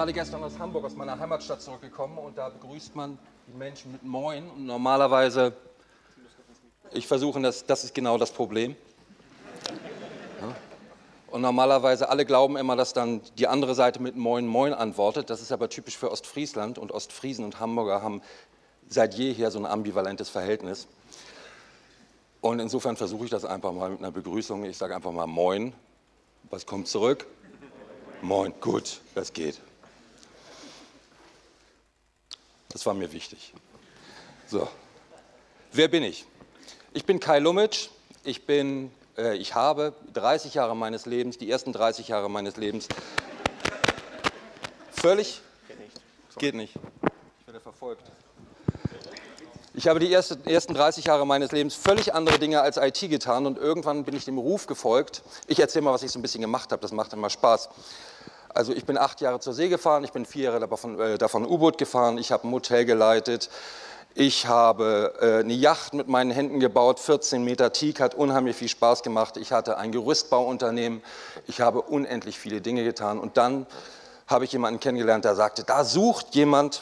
gerade gestern aus Hamburg, aus meiner Heimatstadt zurückgekommen und da begrüßt man die Menschen mit Moin und normalerweise, ich versuche, das ist genau das Problem. Ja. Und normalerweise, alle glauben immer, dass dann die andere Seite mit Moin Moin antwortet. Das ist aber typisch für Ostfriesland und Ostfriesen und Hamburger haben seit jeher so ein ambivalentes Verhältnis. Und insofern versuche ich das einfach mal mit einer Begrüßung. Ich sage einfach mal Moin. Was kommt zurück? Moin. Gut, das geht. Das war mir wichtig. So, wer bin ich? Ich bin Kai Lummitsch. Ich habe 30 Jahre meines Lebens, die ersten 30 Jahre meines Lebens, völlig... Geht nicht. Ich werde verfolgt. Ich habe die ersten 30 Jahre meines Lebens völlig andere Dinge als IT getan und irgendwann bin ich dem Ruf gefolgt. Ich erzähle mal, was ich so ein bisschen gemacht habe, das macht immer Spaß. Also ich bin 8 Jahre zur See gefahren, ich bin 4 Jahre davon U-Boot gefahren, ich habe ein Hotel geleitet, ich habe eine Yacht mit meinen Händen gebaut, 14 Meter Teak, hat unheimlich viel Spaß gemacht. Ich hatte ein Gerüstbauunternehmen, ich habe unendlich viele Dinge getan und dann habe ich jemanden kennengelernt, der sagte, da sucht jemand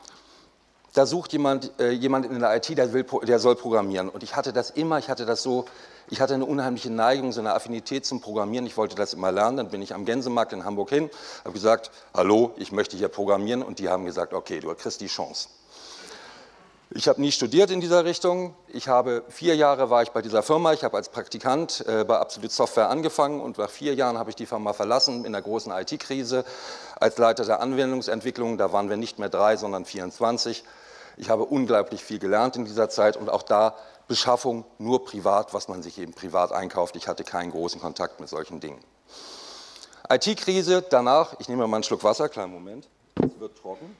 in der IT, der soll programmieren. Und ich hatte das immer, ich hatte eine unheimliche Neigung, so eine Affinität zum Programmieren. Ich wollte das immer lernen. Dann bin ich am Gänsemarkt in Hamburg hin, habe gesagt, hallo, ich möchte hier programmieren. Und die haben gesagt, okay, du kriegst die Chance. Ich habe nie studiert in dieser Richtung. 4 Jahre war ich bei dieser Firma. Ich habe als Praktikant bei Absolut Software angefangen und nach 4 Jahren habe ich die Firma verlassen in der großen IT-Krise als Leiter der Anwendungsentwicklung. Da waren wir nicht mehr 3, sondern 24. Ich habe unglaublich viel gelernt in dieser Zeit und auch da Beschaffung nur privat, was man sich eben privat einkauft. Ich hatte keinen großen Kontakt mit solchen Dingen. IT-Krise, danach, ich nehme mal einen Schluck Wasser, kleinen Moment, es wird trocken.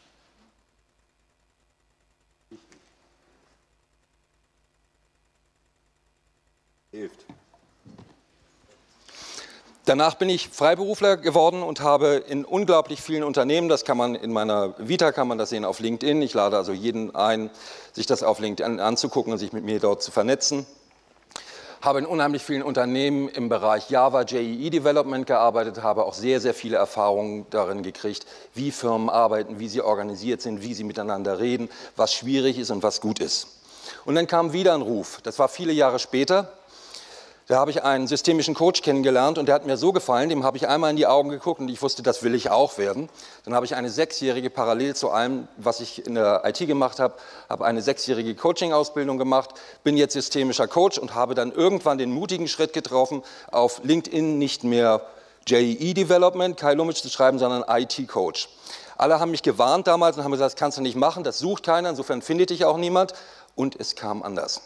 Hilft. Danach bin ich Freiberufler geworden und habe in unglaublich vielen Unternehmen, das kann man in meiner Vita, kann man das sehen auf LinkedIn, ich lade also jeden ein, sich das auf LinkedIn anzugucken und sich mit mir dort zu vernetzen. Habe in unheimlich vielen Unternehmen im Bereich Java, JEE Development gearbeitet, habe auch sehr, sehr viele Erfahrungen darin gekriegt, wie Firmen arbeiten, wie sie organisiert sind, wie sie miteinander reden, was schwierig ist und was gut ist. Und dann kam wieder ein Ruf, das war viele Jahre später. Da habe ich einen systemischen Coach kennengelernt und der hat mir so gefallen, dem habe ich einmal in die Augen geguckt und ich wusste, das will ich auch werden. Dann habe ich eine 6-jährige parallel zu allem, was ich in der IT gemacht habe, eine 6-jährige Coaching-Ausbildung gemacht, bin jetzt systemischer Coach und habe dann irgendwann den mutigen Schritt getroffen, auf LinkedIn nicht mehr JEE Development, Kai Lummitsch zu schreiben, sondern IT-Coach. Alle haben mich gewarnt damals und haben gesagt, das kannst du nicht machen, das sucht keiner, insofern findet dich auch niemand und es kam anders.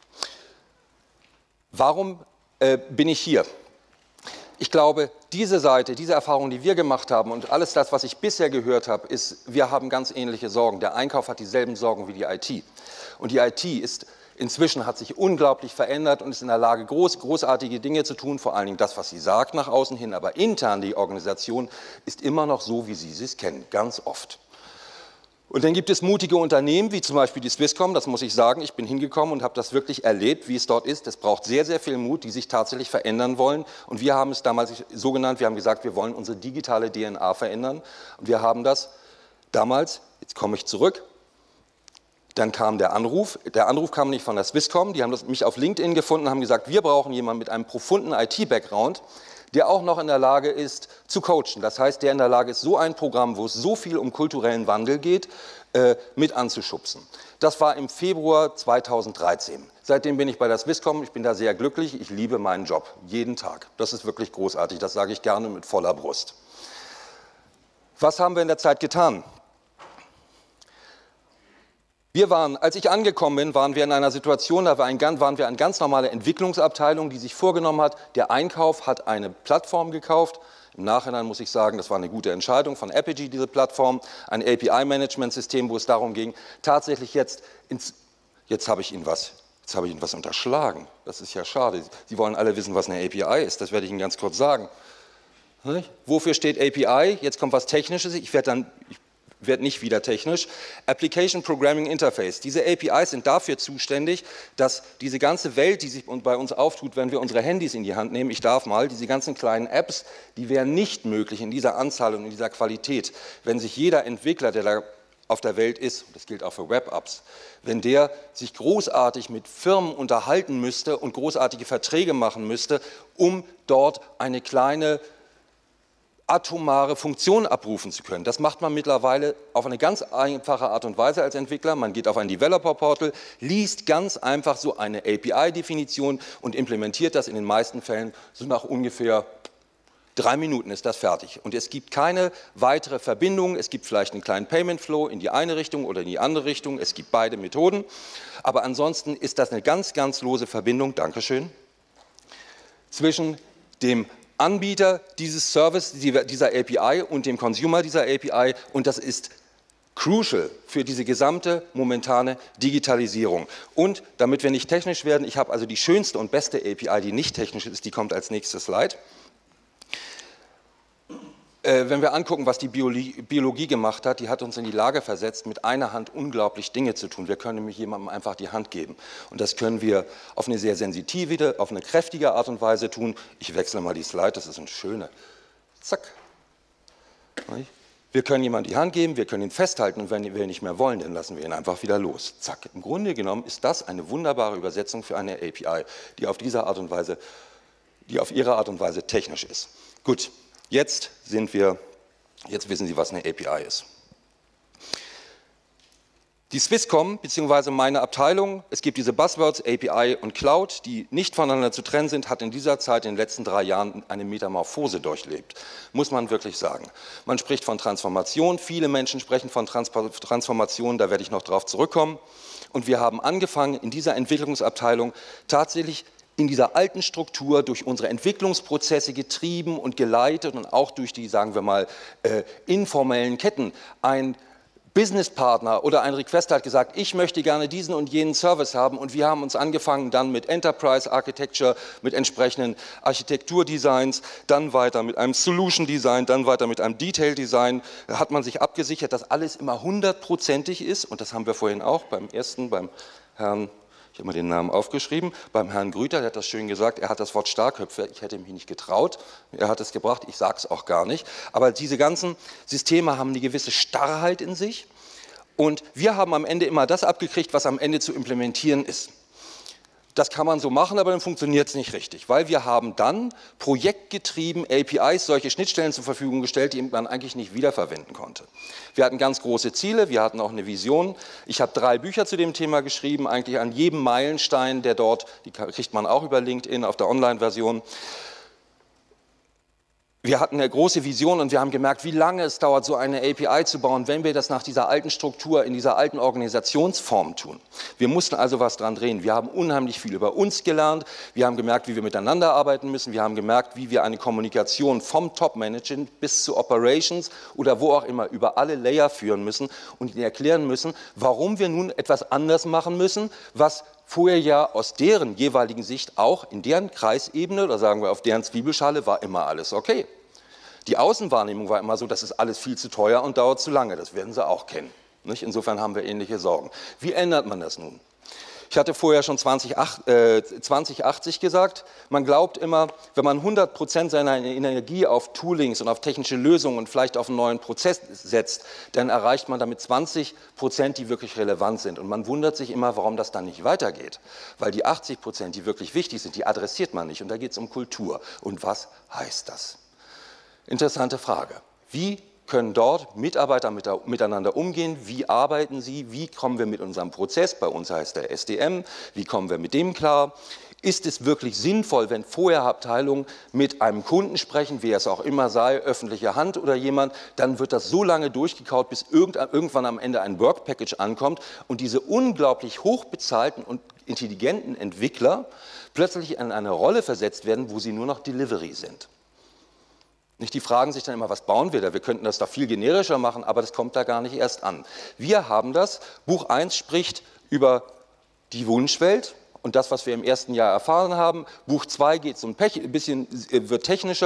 Warum bin ich hier? Ich glaube, diese Seite, diese Erfahrung, die wir gemacht haben und alles das, was ich bisher gehört habe, ist, wir haben ganz ähnliche Sorgen. Der Einkauf hat dieselben Sorgen wie die IT. Und die IT hat sich unglaublich verändert und ist in der Lage, großartige Dinge zu tun, vor allen Dingen das, was sie sagt nach außen hin, aber intern die Organisation ist immer noch so, wie Sie es kennen, ganz oft. Und dann gibt es mutige Unternehmen, wie zum Beispiel die Swisscom, das muss ich sagen, ich bin hingekommen und habe das wirklich erlebt, wie es dort ist. Es braucht sehr, sehr viel Mut, die sich tatsächlich verändern wollen. Und wir haben es damals so genannt, wir haben gesagt, wir wollen unsere digitale DNA verändern. Und wir haben das damals, jetzt komme ich zurück, dann kam der Anruf kam nicht von der Swisscom, die haben mich auf LinkedIn gefunden und haben gesagt, wir brauchen jemanden mit einem profunden IT-Background, der auch noch in der Lage ist zu coachen. Das heißt, der in der Lage ist, so ein Programm, wo es so viel um kulturellen Wandel geht, mit anzuschubsen. Das war im Februar 2013. Seitdem bin ich bei der Swisscom, ich bin da sehr glücklich, ich liebe meinen Job, jeden Tag. Das ist wirklich großartig, das sage ich gerne mit voller Brust. Was haben wir in der Zeit getan? Als ich angekommen bin, waren wir in einer Situation, da waren wir eine ganz normale Entwicklungsabteilung, die sich vorgenommen hat, der Einkauf hat eine Plattform gekauft. Im Nachhinein muss ich sagen, das war eine gute Entscheidung von Apigee, diese Plattform, ein API-Management-System, wo es darum ging, tatsächlich jetzt habe ich Ihnen was unterschlagen. Das ist ja schade. Sie wollen alle wissen, was eine API ist, das werde ich Ihnen ganz kurz sagen. Wofür steht API? Jetzt kommt was Technisches, wird nicht wieder technisch. Application Programming Interface. Diese APIs sind dafür zuständig, dass diese ganze Welt, die sich bei uns auftut, wenn wir unsere Handys in die Hand nehmen, ich darf mal, diese ganzen kleinen Apps, die wären nicht möglich in dieser Anzahl und in dieser Qualität, wenn sich jeder Entwickler, der da auf der Welt ist, das gilt auch für Web-Apps, wenn der sich großartig mit Firmen unterhalten müsste und großartige Verträge machen müsste, um dort eine kleine atomare Funktion abrufen zu können. Das macht man mittlerweile auf eine ganz einfache Art und Weise als Entwickler. Man geht auf ein Developer-Portal, liest ganz einfach so eine API-Definition und implementiert das in den meisten Fällen so nach ungefähr 3 Minuten ist das fertig. Und es gibt keine weitere Verbindung. Es gibt vielleicht einen kleinen Payment Flow in die eine Richtung oder in die andere Richtung. Es gibt beide Methoden. Aber ansonsten ist das eine ganz, ganz lose Verbindung, Dankeschön, zwischen dem Anbieter dieses Service, dieser API und dem Consumer dieser API, und das ist crucial für diese gesamte momentane Digitalisierung. Und damit wir nicht technisch werden, ich habe also die schönste und beste API, die nicht technisch ist, die kommt als nächstes Slide. Wenn wir angucken, was die Biologie gemacht hat, die hat uns in die Lage versetzt, mit einer Hand unglaublich Dinge zu tun. Wir können nämlich jemandem einfach die Hand geben. Und das können wir auf eine sehr sensitive, auf eine kräftige Art und Weise tun. Ich wechsle mal die Slide, das ist eine schöne. Zack. Wir können jemandem die Hand geben, wir können ihn festhalten und wenn wir nicht mehr wollen, dann lassen wir ihn einfach wieder los. Zack. Im Grunde genommen ist das eine wunderbare Übersetzung für eine API, die auf ihre Art und Weise technisch ist. Gut. Jetzt wissen Sie, was eine API ist. Die Swisscom, beziehungsweise meine Abteilung, es gibt diese Buzzwords API und Cloud, die nicht voneinander zu trennen sind, hat in dieser Zeit, in den letzten 3 Jahren, eine Metamorphose durchlebt. Muss man wirklich sagen. Man spricht von Transformation, viele Menschen sprechen von Transformation, da werde ich noch drauf zurückkommen. Und wir haben angefangen, in dieser Entwicklungsabteilung tatsächlich in dieser alten Struktur durch unsere Entwicklungsprozesse getrieben und geleitet und auch durch die, sagen wir mal, informellen Ketten. Ein Businesspartner oder ein Requester hat gesagt, ich möchte gerne diesen und jenen Service haben und wir haben uns angefangen dann mit Enterprise Architecture, mit entsprechenden Architekturdesigns, dann weiter mit einem Solution Design, dann weiter mit einem Detail Design. Da hat man sich abgesichert, dass alles immer 100%ig ist und das haben wir vorhin auch beim Herrn, ich habe mal den Namen aufgeschrieben, beim Herrn Grüter, der hat das schön gesagt, er hat das Wort Starrköpfe, ich hätte mich nicht getraut, er hat es gebracht, ich sage es auch gar nicht, aber diese ganzen Systeme haben eine gewisse Starrheit in sich und wir haben am Ende immer das abgekriegt, was am Ende zu implementieren ist. Das kann man so machen, aber dann funktioniert es nicht richtig, weil wir haben dann projektgetrieben APIs, solche Schnittstellen zur Verfügung gestellt, die man eigentlich nicht wiederverwenden konnte. Wir hatten ganz große Ziele, wir hatten auch eine Vision. Ich habe 3 Bücher zu dem Thema geschrieben, eigentlich an jedem Meilenstein, der dort, die kriegt man auch über LinkedIn auf der Online-Version. Wir hatten eine große Vision und wir haben gemerkt, wie lange es dauert, so eine API zu bauen, wenn wir das nach dieser alten Struktur, in dieser alten Organisationsform tun. Wir mussten also was dran drehen. Wir haben unheimlich viel über uns gelernt. Wir haben gemerkt, wie wir miteinander arbeiten müssen. Wir haben gemerkt, wie wir eine Kommunikation vom Top-Management bis zu Operations oder wo auch immer über alle Layer führen müssen und ihnen erklären müssen, warum wir nun etwas anders machen müssen, was vorher ja aus deren jeweiligen Sicht auch in deren Kreisebene, oder sagen wir auf deren Zwiebelschale, war immer alles okay. Die Außenwahrnehmung war immer so, das ist alles viel zu teuer und dauert zu lange, das werden Sie auch kennen. Nicht? Insofern haben wir ähnliche Sorgen. Wie ändert man das nun? Ich hatte vorher schon 2080 gesagt, man glaubt immer, wenn man 100% seiner Energie auf Toolings und auf technische Lösungen und vielleicht auf einen neuen Prozess setzt, dann erreicht man damit 20%, die wirklich relevant sind. Und man wundert sich immer, warum das dann nicht weitergeht. Weil die 80%, die wirklich wichtig sind, die adressiert man nicht. Und da geht es um Kultur. Und was heißt das? Interessante Frage. Wie können dort Mitarbeiter miteinander umgehen, wie arbeiten sie, wie kommen wir mit unserem Prozess, bei uns heißt der SDM, wie kommen wir mit dem klar, ist es wirklich sinnvoll, wenn vorher Abteilungen mit einem Kunden sprechen, wer es auch immer sei, öffentliche Hand oder jemand, dann wird das so lange durchgekaut, bis irgendwann am Ende ein Work Package ankommt und diese unglaublich hochbezahlten und intelligenten Entwickler plötzlich in eine Rolle versetzt werden, wo sie nur noch Delivery sind. Nicht, die fragen sich dann immer, was bauen wir da? Wir könnten das doch viel generischer machen, aber das kommt da gar nicht erst an. Wir haben das. Buch 1 spricht über die Wunschwelt und das, was wir im ersten Jahr erfahren haben. Buch 2 geht so ein bisschen, wird technischer,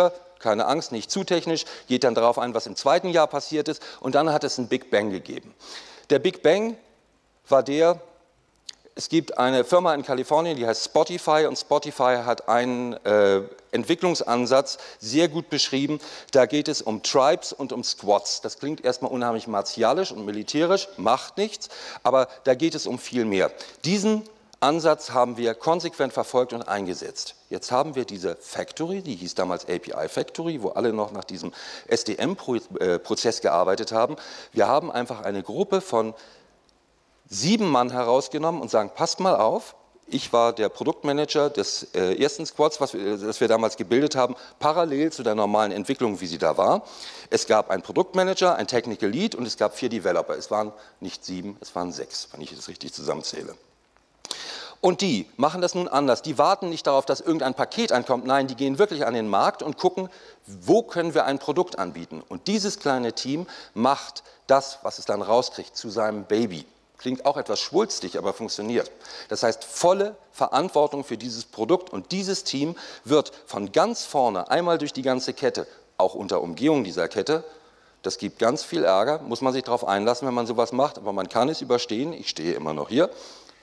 keine Angst, nicht zu technisch, geht dann darauf ein, was im zweiten Jahr passiert ist und dann hat es einen Big Bang gegeben. Der Big Bang war es gibt eine Firma in Kalifornien, die heißt Spotify und Spotify hat einen Entwicklungsansatz sehr gut beschrieben. Da geht es um Tribes und um Squads. Das klingt erstmal unheimlich martialisch und militärisch, macht nichts, aber da geht es um viel mehr. Diesen Ansatz haben wir konsequent verfolgt und eingesetzt. Jetzt haben wir diese Factory, die hieß damals API Factory, wo alle noch nach diesem SDM-Prozess gearbeitet haben. Wir haben einfach eine Gruppe von 7 Mann herausgenommen und sagen, passt mal auf, ich war der Produktmanager des ersten Squads, das wir damals gebildet haben, parallel zu der normalen Entwicklung, wie sie da war. Es gab einen Produktmanager, ein Technical Lead und es gab 4 Developer. Es waren nicht 7, es waren 6, wenn ich das richtig zusammenzähle. Und die machen das nun anders. Die warten nicht darauf, dass irgendein Paket ankommt. Nein, die gehen wirklich an den Markt und gucken, wo können wir ein Produkt anbieten. Und dieses kleine Team macht das, was es dann rauskriegt, zu seinem Baby. Klingt auch etwas schwulstig, aber funktioniert. Das heißt, volle Verantwortung für dieses Produkt und dieses Team wird von ganz vorne einmal durch die ganze Kette, auch unter Umgehung dieser Kette, das gibt ganz viel Ärger, muss man sich darauf einlassen, wenn man sowas macht, aber man kann es überstehen, ich stehe immer noch hier,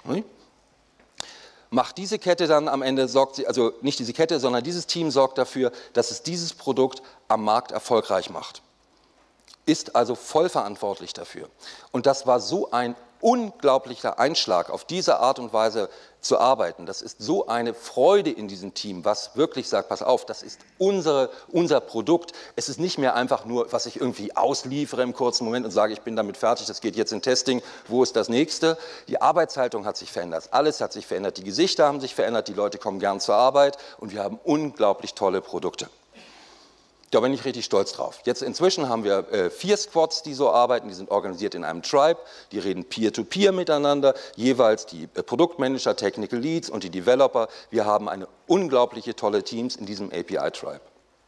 macht diese Kette dann am Ende, also nicht diese Kette, sondern dieses Team sorgt dafür, dass es dieses Produkt am Markt erfolgreich macht. Ist also voll verantwortlich dafür. Und das war so ein unglaublicher Einschlag, auf diese Art und Weise zu arbeiten. Das ist so eine Freude in diesem Team, was wirklich sagt, pass auf, das ist unser Produkt. Es ist nicht mehr einfach nur, was ich irgendwie ausliefere im kurzen Moment und sage, ich bin damit fertig, das geht jetzt in Testing, wo ist das nächste? Die Arbeitshaltung hat sich verändert, alles hat sich verändert, die Gesichter haben sich verändert, die Leute kommen gern zur Arbeit und wir haben unglaublich tolle Produkte. Da bin ich richtig stolz drauf. Jetzt inzwischen haben wir 4 Squads, die so arbeiten, die sind organisiert in einem Tribe, die reden Peer-to-Peer miteinander, jeweils die Produktmanager, Technical Leads und die Developer. Wir haben eine unglaubliche tolle Teams in diesem API-Tribe.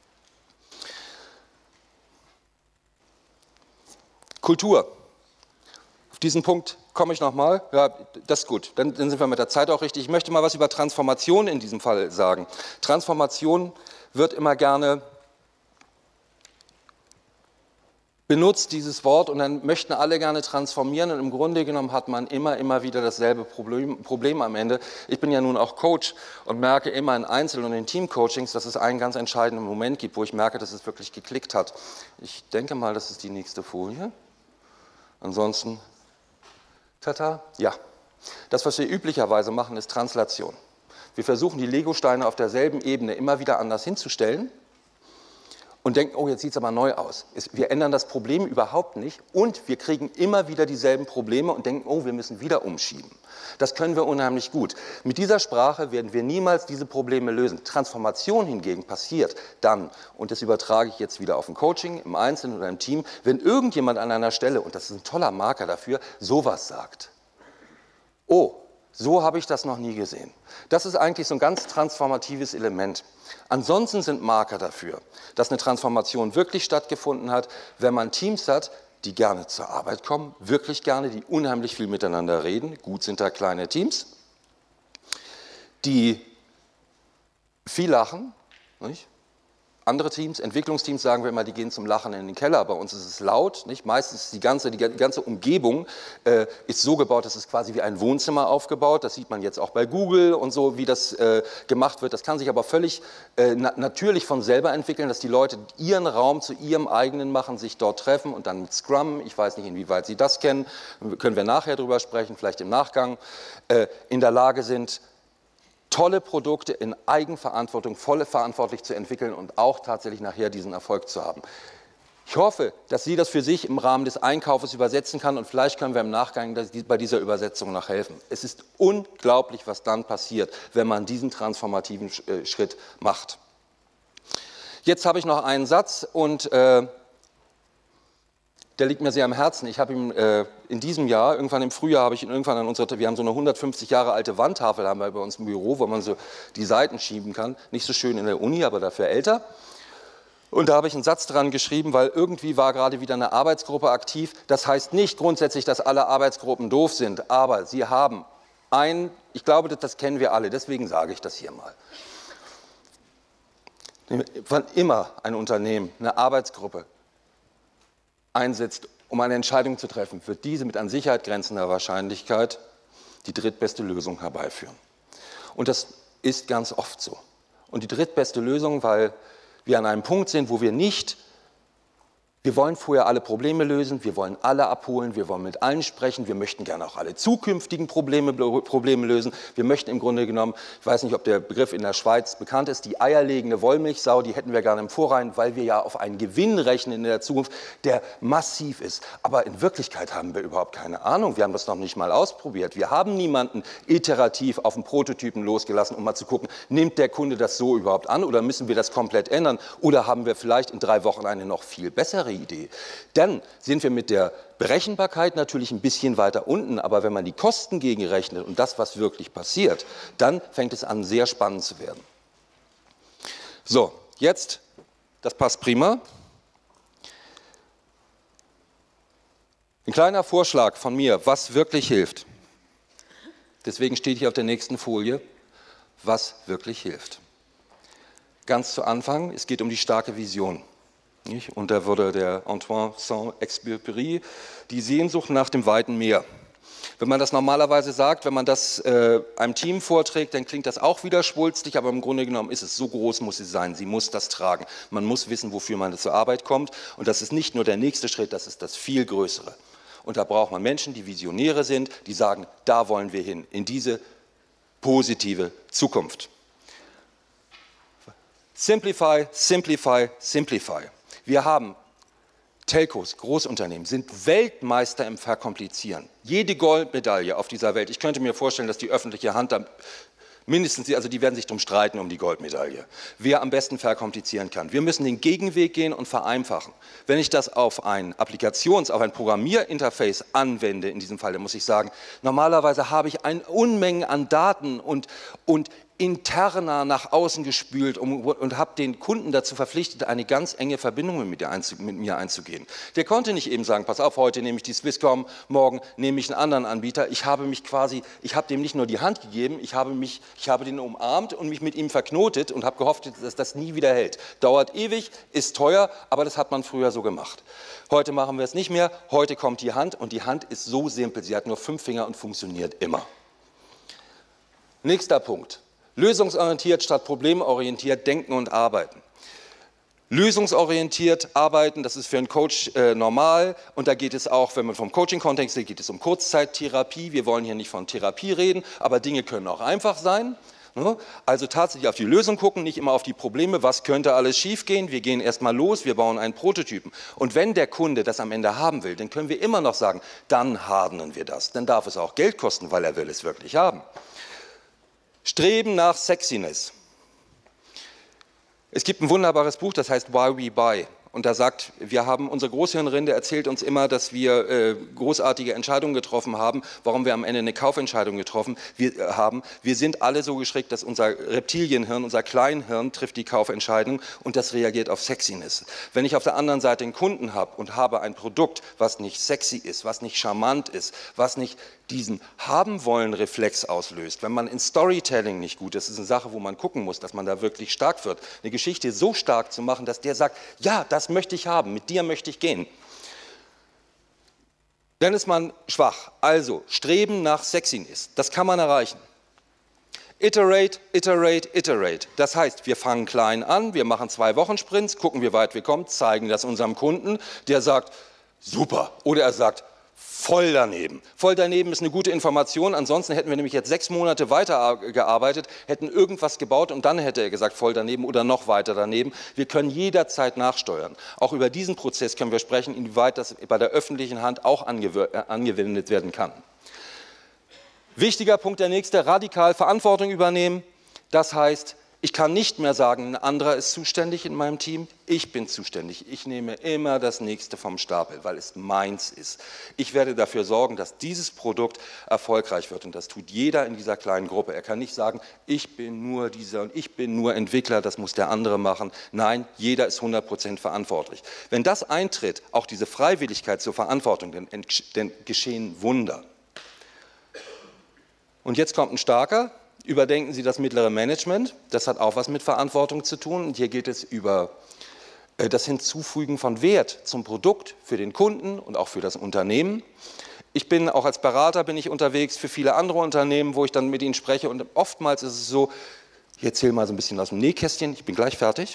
Kultur. Auf diesen Punkt komme ich nochmal. Ja, das ist gut, dann sind wir mit der Zeit auch richtig. Ich möchte mal was über Transformation in diesem Fall sagen. Transformation wird immer gerne benutzt dieses Wort und dann möchten alle gerne transformieren und im Grunde genommen hat man immer wieder dasselbe Problem am Ende. Ich bin ja nun auch Coach und merke immer in Einzel- und in Teamcoachings, dass es einen ganz entscheidenden Moment gibt, wo ich merke, dass es wirklich geklickt hat. Ich denke mal, das ist die nächste Folie. Ansonsten, tata, ja. Das, was wir üblicherweise machen, ist Translation. Wir versuchen, die Legosteine auf derselben Ebene immer wieder anders hinzustellen und denken, oh, jetzt sieht es aber neu aus. Wir ändern das Problem überhaupt nicht und wir kriegen immer wieder dieselben Probleme und denken, oh, wir müssen wieder umschieben. Das können wir unheimlich gut. Mit dieser Sprache werden wir niemals diese Probleme lösen. Transformation hingegen passiert dann, und das übertrage ich jetzt wieder auf ein Coaching, im Einzelnen oder im Team, wenn irgendjemand an einer Stelle, und das ist ein toller Marker dafür, sowas sagt. Oh, so habe ich das noch nie gesehen. Das ist eigentlich so ein ganz transformatives Element. Ansonsten sind Marker dafür, dass eine Transformation wirklich stattgefunden hat, wenn man Teams hat, die gerne zur Arbeit kommen, wirklich gerne, die unheimlich viel miteinander reden. Gut sind da kleine Teams, die viel lachen, nicht? Andere Teams, Entwicklungsteams, sagen wir immer, die gehen zum Lachen in den Keller. Bei uns ist es laut. Nicht? Meistens die ganze Umgebung ist so gebaut, dass es quasi wie ein Wohnzimmer aufgebaut. Das sieht man jetzt auch bei Google und so, wie das gemacht wird. Das kann sich aber völlig natürlich von selber entwickeln, dass die Leute ihren Raum zu ihrem eigenen machen, sich dort treffen und dann mit Scrum, ich weiß nicht, inwieweit Sie das kennen, können wir nachher drüber sprechen, vielleicht im Nachgang, in der Lage sind, tolle Produkte in Eigenverantwortung, voll verantwortlich zu entwickeln und auch tatsächlich nachher diesen Erfolg zu haben. Ich hoffe, dass Sie das für sich im Rahmen des Einkaufes übersetzen können und vielleicht können wir im Nachgang bei dieser Übersetzung noch helfen. Es ist unglaublich, was dann passiert, wenn man diesen transformativen Schritt macht. Jetzt habe ich noch einen Satz und der liegt mir sehr am Herzen. Ich habe ihn in diesem Jahr, irgendwann im Frühjahr, habe ich ihn irgendwann an wir haben so eine 150 Jahre alte Wandtafel haben wir bei uns im Büro, wo man so die Seiten schieben kann. Nicht so schön in der Uni, aber dafür älter. Und da habe ich einen Satz dran geschrieben, weil irgendwie war gerade wieder eine Arbeitsgruppe aktiv. Das heißt nicht grundsätzlich, dass alle Arbeitsgruppen doof sind, aber sie haben ich glaube, das kennen wir alle, deswegen sage ich das hier mal. Wann immer ein Unternehmen, eine Arbeitsgruppe einsetzt, um eine Entscheidung zu treffen, wird diese mit an Sicherheit grenzender Wahrscheinlichkeit die drittbeste Lösung herbeiführen. Und das ist ganz oft so. Und die drittbeste Lösung, weil wir an einem Punkt sind, wo wir wollen vorher alle Probleme lösen, wir wollen alle abholen, wir wollen mit allen sprechen, wir möchten gerne auch alle zukünftigen Probleme lösen. Wir möchten im Grunde genommen, ich weiß nicht, ob der Begriff in der Schweiz bekannt ist, die eierlegende Wollmilchsau, die hätten wir gerne im Vorrein, weil wir ja auf einen Gewinn rechnen in der Zukunft, der massiv ist. Aber in Wirklichkeit haben wir überhaupt keine Ahnung, wir haben das noch nicht mal ausprobiert. Wir haben niemanden iterativ auf den Prototypen losgelassen, um mal zu gucken, nimmt der Kunde das so überhaupt an oder müssen wir das komplett ändern oder haben wir vielleicht in 3 Wochen eine noch viel bessere Idee. Dann sind wir mit der Berechenbarkeit natürlich ein bisschen weiter unten, aber wenn man die Kosten gegenrechnet und das, was wirklich passiert, dann fängt es an, sehr spannend zu werden. So, jetzt, das passt prima. Ein kleiner Vorschlag von mir, was wirklich hilft. Deswegen steht hier auf der nächsten Folie, was wirklich hilft. Ganz zu Anfang, es geht um die starke Vision. Und da würde der Antoine Saint-Exupéry die Sehnsucht nach dem weiten Meer. Wenn man das normalerweise sagt, wenn man das einem Team vorträgt, dann klingt das auch wieder schwulstig, aber im Grunde genommen ist es, so groß muss sie sein, sie muss das tragen. Man muss wissen, wofür man zur Arbeit kommt und das ist nicht nur der nächste Schritt, das ist das viel Größere. Und da braucht man Menschen, die Visionäre sind, die sagen, da wollen wir hin, in diese positive Zukunft. Simplify, simplify, simplify. Wir haben Telcos, Großunternehmen, sind Weltmeister im Verkomplizieren. Jede Goldmedaille auf dieser Welt, ich könnte mir vorstellen, dass die öffentliche Hand da mindestens, also die werden sich darum streiten um die Goldmedaille, wer am besten verkomplizieren kann. Wir müssen den Gegenweg gehen und vereinfachen. Wenn ich das auf ein auf ein Programmierinterface anwende, in diesem Fall, dann muss ich sagen, normalerweise habe ich eine Unmenge an Daten und interner nach außen gespült und habe den Kunden dazu verpflichtet, eine ganz enge Verbindung mit mir einzugehen. Der konnte nicht eben sagen, pass auf, heute nehme ich die Swisscom, morgen nehme ich einen anderen Anbieter. Ich habe dem nicht nur die Hand gegeben, ich habe den umarmt und mich mit ihm verknotet und habe gehofft, dass das nie wieder hält. Dauert ewig, ist teuer, aber das hat man früher so gemacht. Heute machen wir es nicht mehr, heute kommt die Hand und die Hand ist so simpel, sie hat nur 5 Finger und funktioniert immer. Nächster Punkt. Lösungsorientiert statt problemorientiert denken und arbeiten. Lösungsorientiert arbeiten, das ist für einen Coach normal und da geht es auch, wenn man vom Coaching-Kontext geht, geht es um Kurzzeittherapie. Wir wollen hier nicht von Therapie reden, aber Dinge können auch einfach sein. Also tatsächlich auf die Lösung gucken, nicht immer auf die Probleme, was könnte alles schiefgehen. Wir gehen erstmal los, wir bauen einen Prototypen. Und wenn der Kunde das am Ende haben will, dann können wir immer noch sagen, dann hardenen wir das. Dann darf es auch Geld kosten, weil er will es wirklich haben. Streben nach Sexiness. Es gibt ein wunderbares Buch, das heißt Why We Buy. Und da sagt, unsere Großhirnrinde erzählt uns immer, dass wir großartige Entscheidungen getroffen haben, warum wir am Ende eine Kaufentscheidung getroffen haben. Wir sind alle so gestrickt, dass unser Reptilienhirn, unser Kleinhirn trifft die Kaufentscheidung und das reagiert auf Sexiness. Wenn ich auf der anderen Seite einen Kunden habe und habe ein Produkt, was nicht sexy ist, was nicht charmant ist, was nicht diesen Haben-wollen-Reflex auslöst, wenn man in Storytelling nicht gut ist, ist eine Sache, wo man gucken muss, dass man da wirklich stark wird. Eine Geschichte so stark zu machen, dass der sagt, ja, das möchte ich haben, mit dir möchte ich gehen. Dann ist man schwach. Also, Streben nach Sexiness, das kann man erreichen. Iterate, iterate, iterate. Das heißt, wir fangen klein an, wir machen 2-Wochen-Sprints, gucken, wie weit wir kommen, zeigen das unserem Kunden, der sagt, super, oder er sagt, voll daneben. Voll daneben ist eine gute Information, ansonsten hätten wir nämlich jetzt 6 Monate weitergearbeitet, hätten irgendwas gebaut und dann hätte er gesagt, voll daneben oder noch weiter daneben. Wir können jederzeit nachsteuern. Auch über diesen Prozess können wir sprechen, inwieweit das bei der öffentlichen Hand auch angewendet werden kann. Wichtiger Punkt, der nächste, radikal Verantwortung übernehmen. Das heißt, ich kann nicht mehr sagen, ein anderer ist zuständig in meinem Team, ich bin zuständig. Ich nehme immer das Nächste vom Stapel, weil es meins ist. Ich werde dafür sorgen, dass dieses Produkt erfolgreich wird und das tut jeder in dieser kleinen Gruppe. Er kann nicht sagen, ich bin nur dieser und ich bin nur Entwickler, das muss der andere machen. Nein, jeder ist 100% verantwortlich. Wenn das eintritt, auch diese Freiwilligkeit zur Verantwortung, dann geschehen Wunder. Und jetzt kommt ein starker, überdenken Sie das mittlere Management. Das hat auch was mit Verantwortung zu tun. Und hier geht es über das Hinzufügen von Wert zum Produkt für den Kunden und auch für das Unternehmen. Ich bin auch als Berater bin ich unterwegs für viele andere Unternehmen, wo ich dann mit ihnen spreche. Und oftmals ist es so, ich erzähle mal so ein bisschen aus dem Nähkästchen, ich bin gleich fertig.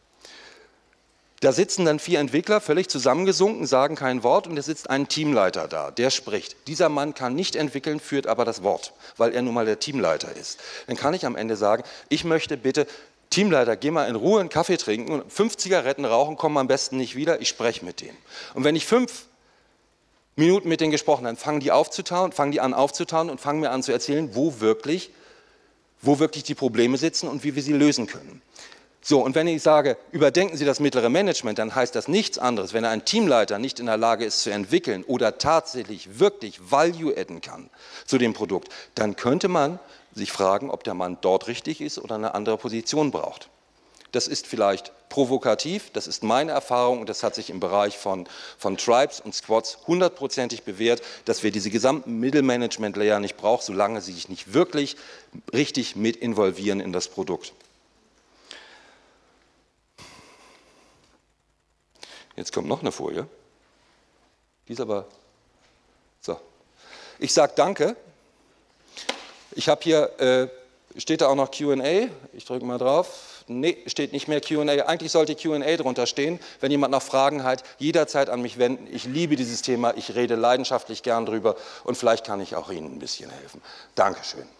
Da sitzen dann 4 Entwickler, völlig zusammengesunken, sagen kein Wort und es sitzt ein Teamleiter da, der spricht. Dieser Mann kann nicht entwickeln, führt aber das Wort, weil er nun mal der Teamleiter ist. Dann kann ich am Ende sagen, ich möchte bitte, Teamleiter, geh mal in Ruhe einen Kaffee trinken und 5 Zigaretten rauchen, komm am besten nicht wieder, ich spreche mit denen. Und wenn ich 5 Minuten mit denen gesprochen habe, dann fangen die an aufzutauen und fangen mir an zu erzählen, wo wirklich die Probleme sitzen und wie wir sie lösen können. So, und wenn ich sage, überdenken Sie das mittlere Management, dann heißt das nichts anderes. Wenn ein Teamleiter nicht in der Lage ist zu entwickeln oder tatsächlich wirklich Value adden kann zu dem Produkt, dann könnte man sich fragen, ob der Mann dort richtig ist oder eine andere Position braucht. Das ist vielleicht provokativ, das ist meine Erfahrung und das hat sich im Bereich von Tribes und Squads 100%ig bewährt, dass wir diese gesamten Mittelmanagement-Layer nicht brauchen, solange sie sich nicht wirklich richtig mit involvieren in das Produkt. Jetzt kommt noch eine Folie. Die ist aber so. Ich sage Danke. Ich habe hier, steht da auch noch Q&A? Ich drücke mal drauf. Nee, steht nicht mehr Q&A. Eigentlich sollte Q&A drunter stehen. Wenn jemand noch Fragen hat, jederzeit an mich wenden. Ich liebe dieses Thema. Ich rede leidenschaftlich gern drüber und vielleicht kann ich auch Ihnen ein bisschen helfen. Dankeschön.